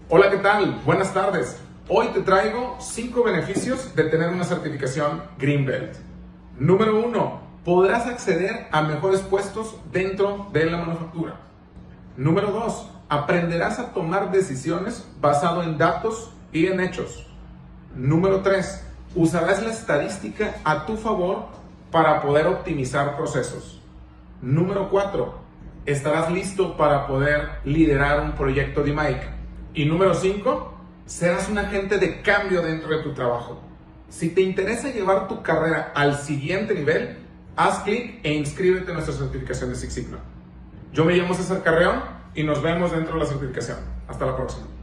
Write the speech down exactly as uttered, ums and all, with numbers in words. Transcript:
Hola, ¿qué tal? Buenas tardes. Hoy te traigo cinco beneficios de tener una certificación Green Belt. Número uno, podrás acceder a mejores puestos dentro de la manufactura. Número dos, aprenderás a tomar decisiones basado en datos y en hechos. Número tres, usarás la estadística a tu favor para poder optimizar procesos. Número cuatro, estarás listo para poder liderar un proyecto de Jamaica. Y número cinco, serás un agente de cambio dentro de tu trabajo. Si te interesa llevar tu carrera al siguiente nivel, haz clic e inscríbete en nuestra certificación de Six Sigma. Yo me llamo César Carreón y nos vemos dentro de la certificación. Hasta la próxima.